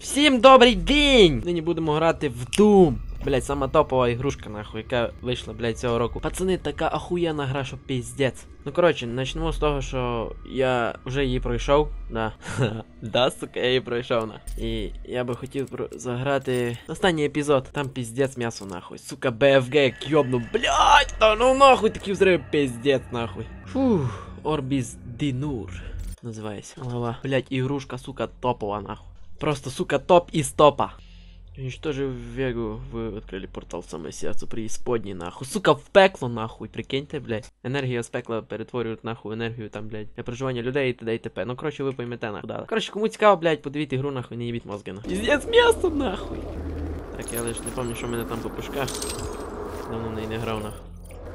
Всім добрий день! Нині будемо грати в Doom. Блять, сама топова ігрушка, нахуй, яка вийшла, блять, цього року. Пацани, така ахуєнна гра, що піздець. Ну коротше, почнемо з того, що я вже її пройшов. Да. Да, сука, я її пройшов, на. І я би хотів заграти останній епізод. Там піздець м'ясо, нахуй. Сука, БФГ як йобну. Блять, та ну нахуй такі взриви, піздець, нахуй. Фух, Орбіс Дінур називається. Голова. Блять, ігрушка, сука, топова, нахуй. Просто, сука, топ из топа. Уничтожив Вегу, вы открыли портал в самое сердце преисподней, нахуй. Сука, в пекло, нахуй, прикиньте, блядь. Енергія з пекла перетворюють, нахуй, енергію там, блядь, для проживання людей і т.д. і т.п. Ну, коротше, ви поймете, нахуй, да. Коротше, кому цікаво, блядь, подивіть ігру, нахуй, не їбіть мозги, нахуй. Піздець м'ясо, нахуй. Так, я лише не пам'ятаю, що в мене там по пушках. Давно в неї не грав, нахуй.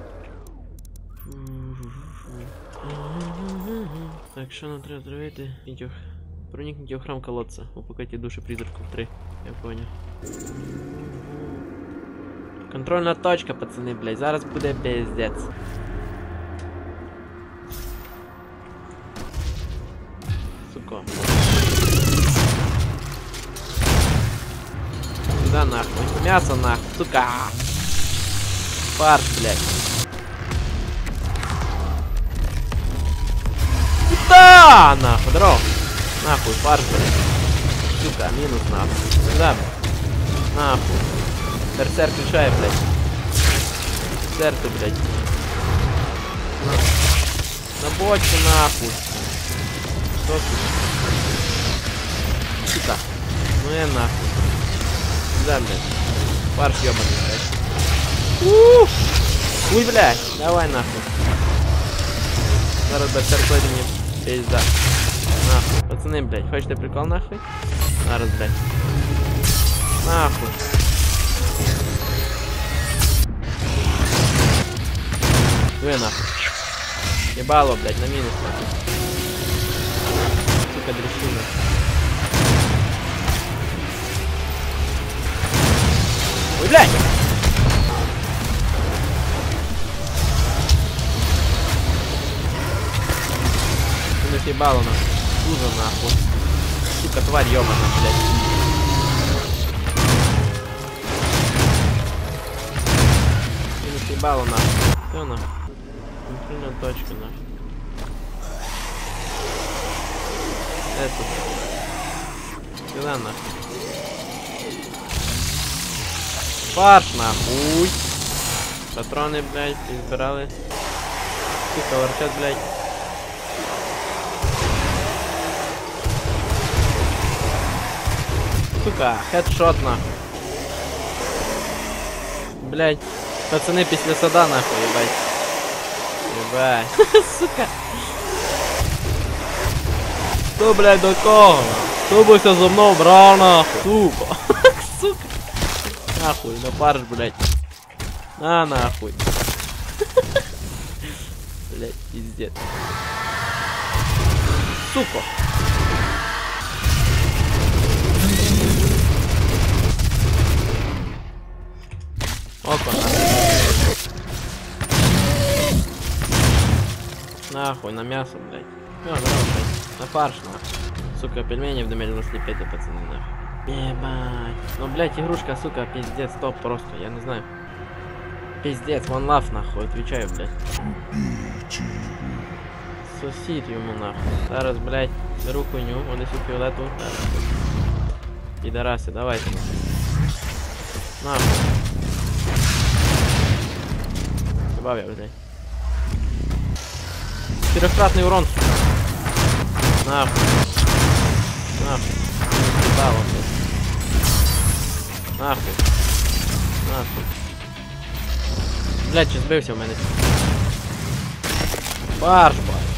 Так, що нам треба зробити? Ідьох. Проникните в храм колодца. Упокойте души призраков 3. Я понял. Контрольна точка, пацаны, блядь. Зараз буде пиздец. Сука. Сюда нахуй. Мясо нахуй. Сука. Фарш, блядь. Да, нахуй, здорово. Нахуй, фарш, блядь. Сука, минус нахуй. Сюда, нахуй. Берсерк решает, блядь. Берсерк, блядь. На бочку, нахуй. Что, сука? Сука. Ну я нахуй. Сюда, блядь. Фарш ёбаный, блядь. Хуй, блядь. Давай, нахуй. Зараз берсерк пойдет мне пизда. Нахуй. Пацаны, блядь, хочете прикол, нахуй? Зараз, блядь. Нахуй. Дуй нахуй. Ебало, блядь, на минус, нахуй. Сука, дрещина. Ой, блядь! Минус ебало, нахуй. Туза, нахуй. Сука, тварь ёбаная, блядь. Минус ебало, нахуй. Всё, нахуй. Контрольная точка, нахуй. Это. Сюда, нахуй. Фарш, нахуй. Патроны, блядь, избирали. Сука, ворчат, блядь. Сука, хедшот, нахуй. Блять, пацаны, після сада, нахуй, ебать. Ебать. Сука. Хто, блядь, до кого? Хто би ся за мною брав, нахуй? Сука. Сука. Нахуй, на фарш, блядь. На, нахуй. Блядь, пиздец. Сука. Опа, нахуй, на мясо, блядь. Всё, здорово, блядь. На фарш, нахуй. Сука, пельмени в доме слепите, пацаны, нахуй. Ебать. Ну, блядь, игрушка, сука, пиздец, топ просто, я не знаю. Пиздец, one love, нахуй, отвечаю, блядь. Сосить ему, нахуй. Зараз, блядь, беру хуйню, он несу фиолету. Пидорасы, давайте, нахуй. Добавь, блядь. Четырехкратный урон. Нахуй. Нахуй. Ебало, блядь. Нахуй. Нахуй. Блядь, чи збився в мене. Фарш, блядь.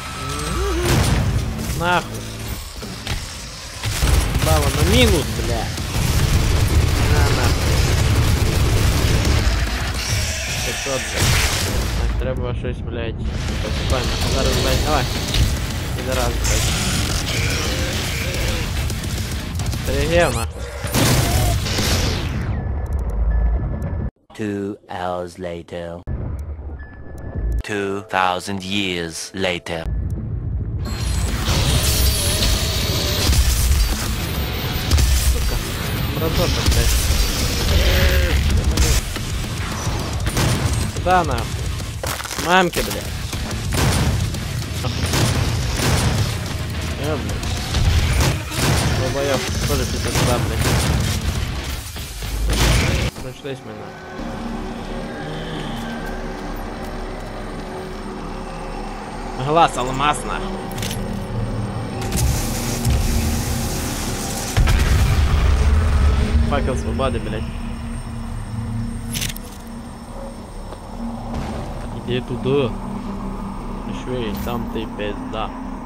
Нахуй. Ебало, на минус, блядь. На, нахуй. 500, блядь. Так, треба щось, блядь. Посипаємо. Зараз, блядь, давай. Підараз, блядь. Перегрів, нахуй. 2 hours later. 2000 years later. Красота, блядь. Куда нахуй? Мамки, блядь. Блядь. Долбоёб, тоже пизда туда, блядь. Прошлись мы нахуй. Глаз алмаз нахуй. Факел свободы, блядь. Иди туда. Швей, там ты пизда.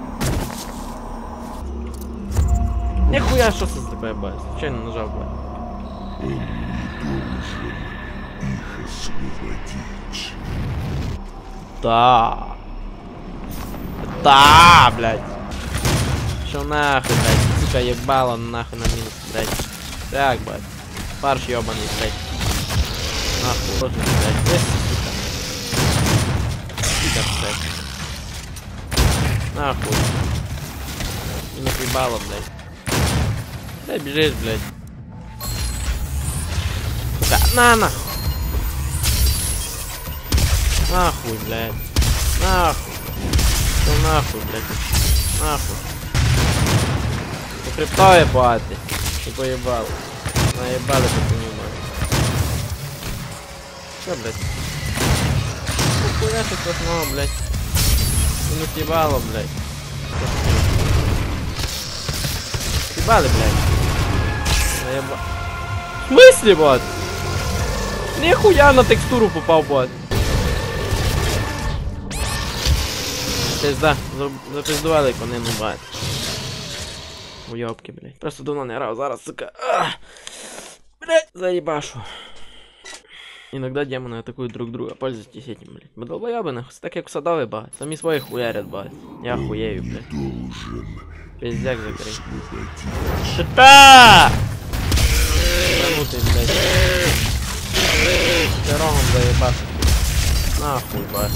Нихуя, что это такое, бать? Случайно нажал, блядь. Да. Да, блядь. Шо нахуй, блядь. Сука, ебало нахуй на минус, блядь. Так, блядь. Фарш ебаный, блядь. Нахуй, ложный, блядь. Есть, сука. Сука, блядь. Нахуй. Меня ебало, блядь. Да бежишь, блядь. Сука, на нахуй. Нахуй, блядь. Нахуй. Что нахуй, блядь. Нахуй. По криптове бати. Ты поебал. Наебали, ты понимаешь. Что, блядь? Нахуя ты страшного, блядь. Ну съебало, блядь. Съебали, блядь. Наеба... В смысле, бот? Нихуя на текстуру попал, бот. Пизда, запиздували конину, бать. Уёбки, блядь. Просто давно не грав, зараз, сука. Блядь, заебашу. Иногда демоны атакуют друг друга, пользуйтесь этим, блядь. Мы долбоёбы, нахуй, так как в садовый, бать. Сами своих хуярят, бать. Я хуею, блядь. Пиздяк закрой. Шита! Занутый, блядь. Пирогом заебашу. Нахуй, бать.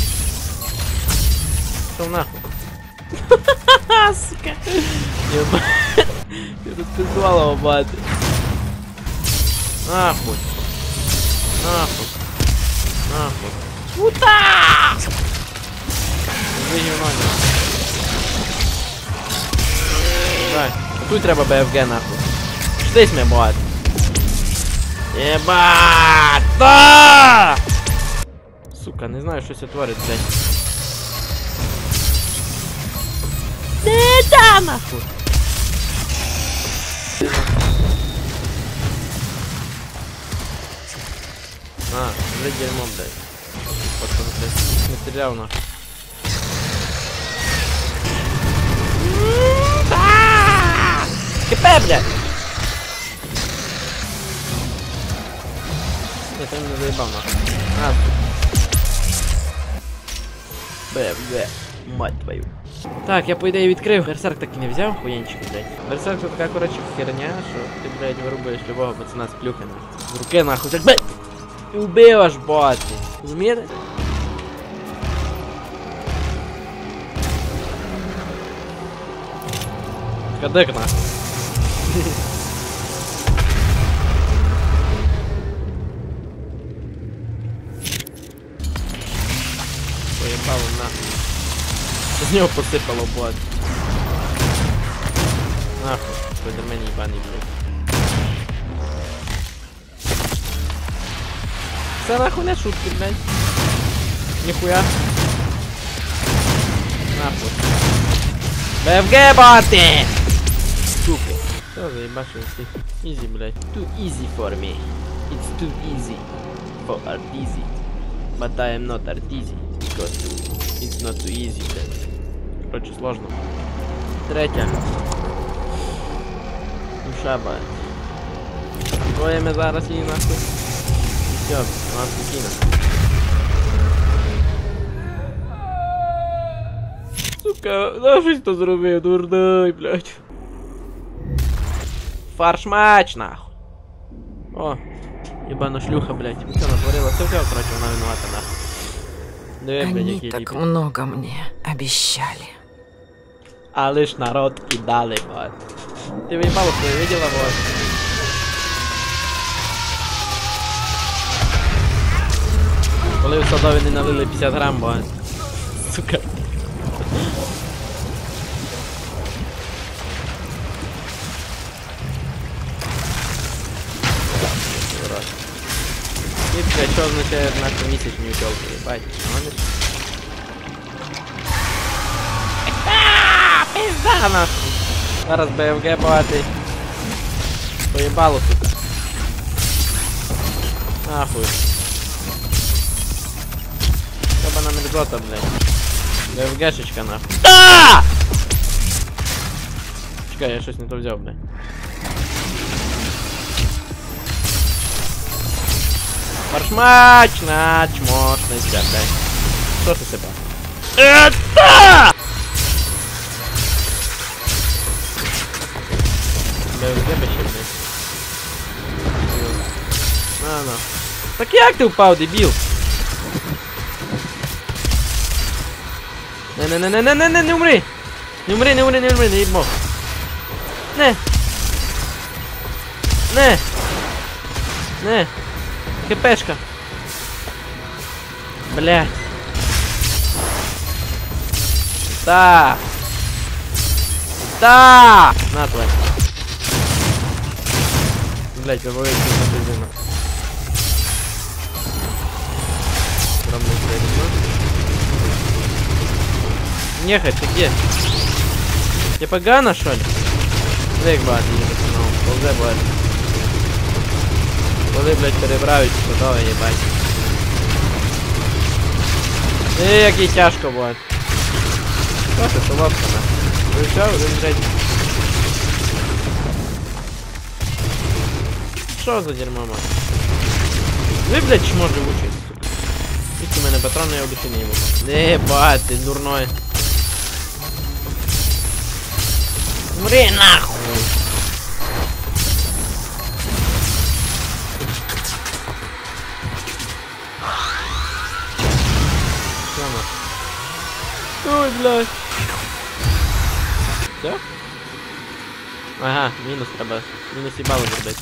Шел нахуй. Сука. Ебать. Ты распиздовал его, бать. Нахуй. Нахуй. Нахуй. Куда? Вижу ноги. Так. Тут треба БФГ, нахуй. Штись мне, бать. Ебать. Да! Сука, не знаю, що це творить, блядь. Да, нахуй. А, уже дерьмо, блядь. Потом, блядь, материал, нахуй. КП, блядь. Нет, он не заебал, нахуй. А, БФГ, мать твою. Так, я по ідеї відкрив. Берсерк так і не взяв, хуянчик, блядь. Берсерк це така, коротше, херня, що ти, блядь, вирубаєш любого пацана з плюхи, нахуй. З руки, нахуй, так, блядь! І вбив аж, бати. Розумієте? Кадек, нахуй. Поїбало, нахуй. З нього посипало, блядь. Нахуй, спайдермен ебаний, блядь. Це нахуй не шутки, блядь. Ніхуя. Нахуй. БФГ, бати! Сука. Все, заебашил всех. Easy, блядь. Too easy for me. It's too easy for Arteezy. But I am not Arteezy. Because it's not too easy, блядь. Короче, сложно. Третя. Душа, блядь. Троє зараз її нахуй. Все, вона спокійна. Сука, за щось то зробив, дурний, блядь. Фарш-матч, нахуй. О, ебана шлюха, блядь. Все натворила, все, короче, вона виновата, нахуй. Диви, блядь, Они які так ліпі. много мне обещали. А лиш народ кидали, блядь. Ты выебала, что я видела, вот. Коли в садові не налили 50 грам, бо... Сука. І бля, що означає нашу місячні утёлки, ебать, нормально? Пизда нахуй! Зараз БФГ багатий. Поїбало, сука. Нахуй. Треба нам ризота, блядь. БФГшечка, нахуй. А! Чекай, я щось не то взяв, блядь. Маршмачна, чмошниця, блядь. Що ти себе? Это! БФГ ще, блядь. На. Так як ти впав, дебіл? Не умри! Не умри, не їбмо. Не. ХПшка. Блядь. Да. На, твой. Блядь, выводит на бензину. Нехай, ты где? Тебе погано, что ли? Лег, бат, не пацанов. Ползе, бат. Коли, блядь, перебравить, готове, ебать. Який тяжко, бат. Що ти, солодка, на? Ви все, ви, блядь. Що за дерьмо, мать? Ви, блядь, чмо живучий, сука. Віці, у мене патрони, я обіцяю не йому. Ебать, ти дурной. Умри нахуй! Ой, блядь. Все? Ага, мінус треба. Мінус їбало зробити.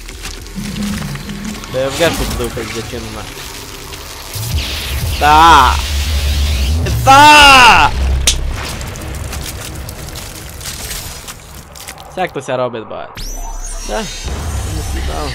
БФГшку туди впить зачину на. Всяк то ся робить, бать. Да, мінус їбало.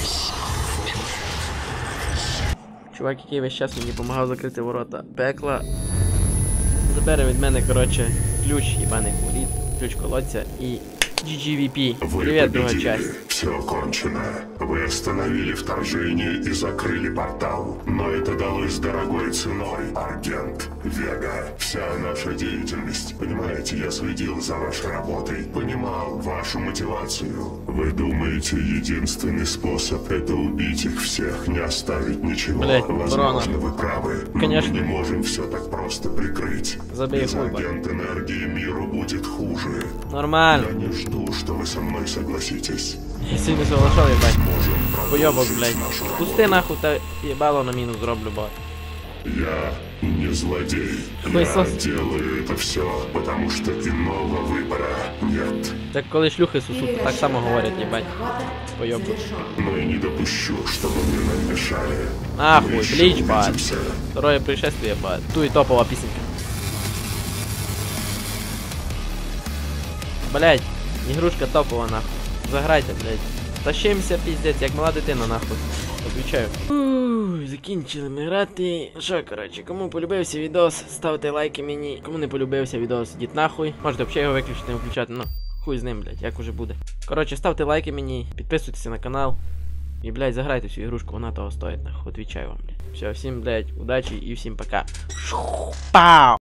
Чувак, який весь час мені допомагав закрити ворота пекла. Забере від мене, короче, ключ, ебаный курит, ключ колодця и GGVP. Привет, другая часть. Все кончено. Вы остановили вторжение и закрыли портал. Но это далось дорогой ценой. Агент Вега. Вся наша деятельность. Понимаете, я следил за вашей работой. Понимал вашу мотивацию. Вы думаете, единственный способ это убить их всех, не оставить ничего? Блять, возможно, вы правы. Но конечно. мы не можем все так просто прикрыть. Забей Без хуй, агент энергии миру будет хуже. Нормально. Я не жду, что вы со мной согласитесь. Я сильно соглашал, ебать. Можем Хуёбок, продолжить блядь. нашу Пусти работу. нахуй, та ебало на мінус зроблю, бать. Я не злодей. Хуесос. Я делаю это все, потому что иного выбора нет. Так коли шлюхи сусут, так само говорять, ебать. Хуёбок. Но и не допущу, чтобы вы нам мешали. Нахуй, Мы еще блич, бать. увидимся. Второе пришествие, бать. Ту и топовая песенка. Блять, ігрушка топова, нахуй. Заграйте, блять. Тащимся, пиздець, як мала дитина, нахуй. Отвічаю. Закінчили ми грати. Що, коротше, кому полюбився відос, ставте лайки мені. Кому не полюбився відос, ідіть нахуй. Можете взагалі його виключити, не включати, ну. Хуй з ним, блять, як уже буде. Коротше, ставте лайки мені, підписуйтесь на канал. І, блять, заграйте всю ігрушку, вона того стоїть, нахуй. Отвічаю вам, блять. Все, всім, блять, удачі і всім пока. Пау!